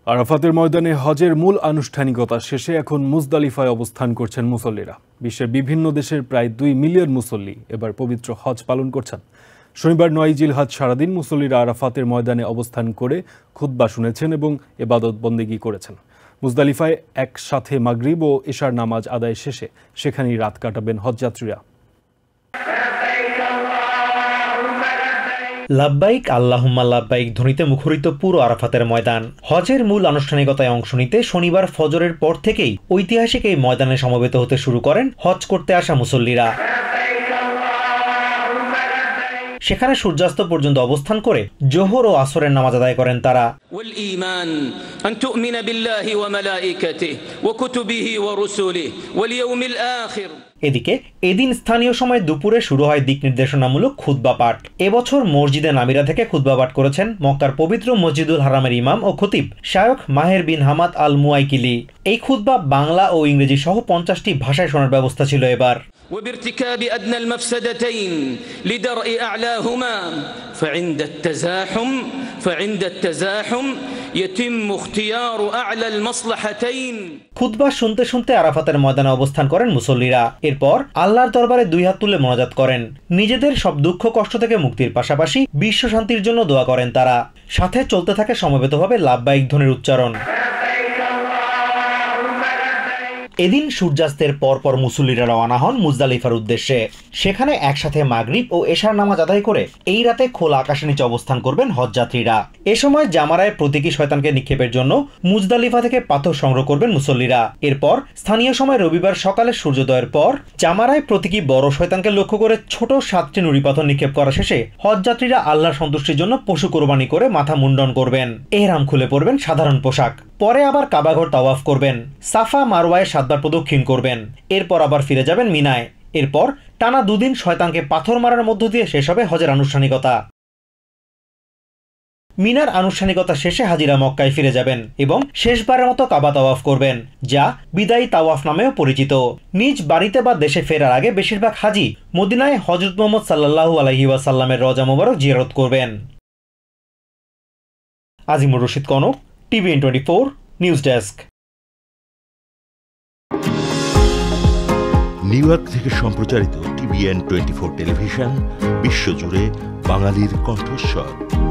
আরাফাতের ময়দানে হজের মূল আনুষ্ঠানিকতা শেষে এখন মুজদালিফায় অবস্থান করছেন মুসল্লিরা। বিশ্বের বিভিন্ন দেশের প্রায় 2 মিলিয়ন মুসল্লি এবার পবিত্র হজ পালন করছেন। শনিবার 9 জিলহজ সারাদিন মুসল্লিরা আরাফাতের ময়দানে অবস্থান করে খুতবা শুনেছেন এবং ইবাদত বন্দেগী করেছেন। মুজদালিফায় একসাথে মাগরিব ও ইশার নামাজ আদায় শেষে সেখানেই রাত কাটাবেন হজযাত্রীরা। লাব্বাইক আল্লাহুম্মা লাব্বাইক ধ্বনিতে মুখরিত পুরো আরাফাতের ময়দান। হজের মূল আনুষ্ঠানিকতায় অংশ নিতে শনিবার ফজরের পর থেকেই ঐতিহাসিক এই ময়দানে সমবেত হতে শুরু করেন হজ করতে আসা মুসল্লিরা। সেখানে সূর্যাস্ত পর্যন্ত অবস্থান করে জোহর ও আসরের নামাজ আদায় করেন তারা। এদিকে এদিন স্থানীয় সময় দুপুরে শুরু হয় দিক নির্দেশনামূলক খুতবা পাঠ। এবছর মসজিদে নামিরা থেকে খুতবা পাঠ করেছেন মক্কার পবিত্র মসজিদুল হারামের ইমাম ও খতিব শায়খ মাহের বিন হামাদ আল মুয়াইকিলি। এই খুতবা বাংলা ও ইংরেজি সহ 50টি ভাষায় শোনার ব্যবস্থা ছিল এবার। وبارتكاب أدنى المفسدتين لدرء أعلاهما فعند التزاحم يتم اختيار أعلى المصلحتين। খুতবা শুনতে শুনতে আরাফাতের ময়দানে অবস্থান করেন মুসল্লিরা। এরপর আল্লাহর দরবারে 2 হাত তুলে মোনাজাত করেন। নিজেদের সব দুঃখ কষ্ট থেকে মুক্তির পাশাপাশি বিশ্ব শান্তির জন্য দোয়া করেন তারা। সাথে চলতে থাকে সমবেতভাবে লাব্বাইক ধ্বনির উচ্চারণ। এদিন সূর্যাস্তের পরপর মুসল্লিরা রওনা হন মুজদালিফার উদ্দেশ্যে। সেখানে একসাথে মাগরিব ও এশার নামাজ আদায় করে এই রাতে খোলা আকাশের নিচে অবস্থান করবেন হজযাত্রীরা। এ সময় জামারায় প্রতীকী শয়তানকে নিক্ষেপের জন্য মুজদালিফা থেকে পাথর সংগ্রহ করবেন মুসল্লিরা। এরপর স্থানীয় সময় রবিবার সকালে সূর্যোদয়ের পর জামারায় প্রতীকী বড় শয়তানকে লক্ষ্য করে ছোট 7টি নুড়ি পাথর নিক্ষেপ করা শেষে হজযাত্রীরা আল্লাহর সন্তুষ্টির জন্য পশু কোরবানি করে মাথা মুন্ডন করবেন। এহরাম খুলে পড়বেন সাধারণ পোশাক। পরে আবার কাবাঘর তাওয়াফ করবেন। সাফা মারওয়ায় 7 বার প্রদক্ষিণ করবেন। এরপর আবার ফিরে যাবেন মিনায়। এরপর টানা 2 দিন শয়তানকে পাথর মারার মধ্য দিয়ে শেষ হবে হজের আনুষ্ঠানিকতা। মিনার আনুষ্ঠানিকতা শেষে হাজিরা মক্কায় ফিরে যাবেন এবং শেষবারের মতো কাবা তাওয়াফ করবেন, যা বিদায়ী তাওয়াফ নামেও পরিচিত। নিজ বাড়িতে বা দেশে ফেরার আগে বেশিরভাগ হাজি মদিনায় হযরত মুহাম্মদ সাল্লাল্লাহু আলাইহি ওয়াসাল্লামের রওজা মোবারক জিয়ারত করবেন। Azimur Rashid Konok, TVN 24 news desk. New York থেকে সম্প্রচারিত TVN 24 টেলিভিশন বিশ্বজুড়ে বাঙালির কণ্ঠস্বর।